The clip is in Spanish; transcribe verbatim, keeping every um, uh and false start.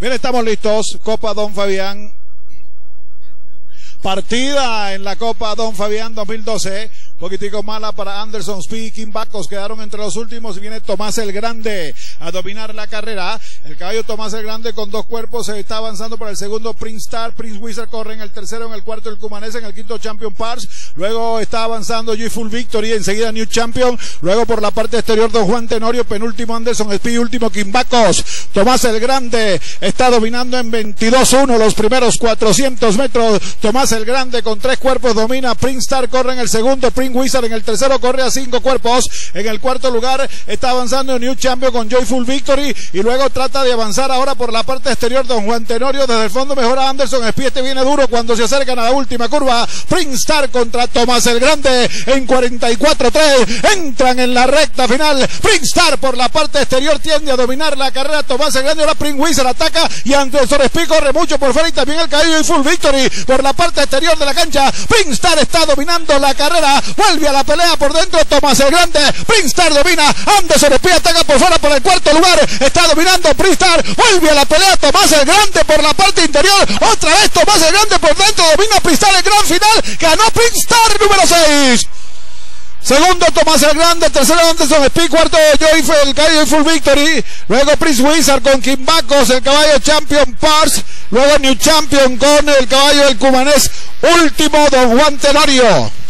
Bien, estamos listos. Copa Don Fabián. Partida en la Copa Don Fabián dos mil doce. Poquitico mala para Anderson Speed y Kim Bacos. Quedaron entre los últimos y viene Tomás el Grande a dominar la carrera. El caballo Tomás el Grande con dos cuerpos se está avanzando para el segundo Prince Star. Prince Wizard corre en el tercero, en el cuarto el Cumanés, en el quinto Champion Pars. Luego está avanzando Joyful Victory, enseguida New Champion. Luego por la parte exterior Don Juan Tenorio, penúltimo Anderson Speed, último Kim Bacos. Tomás el Grande está dominando en veintidós uno los primeros cuatrocientos metros. Tomás el Grande con tres cuerpos domina. Prince Star corre en el segundo, Prince Wizard en el tercero corre a cinco cuerpos. En el cuarto lugar está avanzando New Champion con Joyful Victory y luego trata de avanzar ahora por la parte exterior Don Juan Tenorio. Desde el fondo mejora Anderson Speed, este viene duro cuando se acercan a la última curva. Prince Star contra Tomás el Grande en cuarenta y cuatro tres. Entran en la recta final. Prince Star por la parte exterior tiende a dominar la carrera. Tomás el Grande, ahora Prince Wizard ataca y Anderson Speed corre mucho por fuera y también el caballo Joyful Victory por la parte exterior de la cancha. Prince Star está dominando la carrera. Vuelve a la pelea por dentro Tomás el Grande. Prince Star domina. Anderson Speed ataca por fuera por el cuarto lugar. Está dominando Prince Star. Vuelve a la pelea Tomás el Grande por la parte interior. Otra vez Tomás el Grande por dentro. Domina Prince Star el gran final. Ganó Prince Star número seis. Segundo Tomás el Grande, tercero Anderson Speed, cuarto Joyful, el caballo Joyful Victory, luego Prince Wizard con Kim Bacos, el caballo Champion Pars, luego New Champion con el caballo del Cumanés, último Don Juan Tenorio.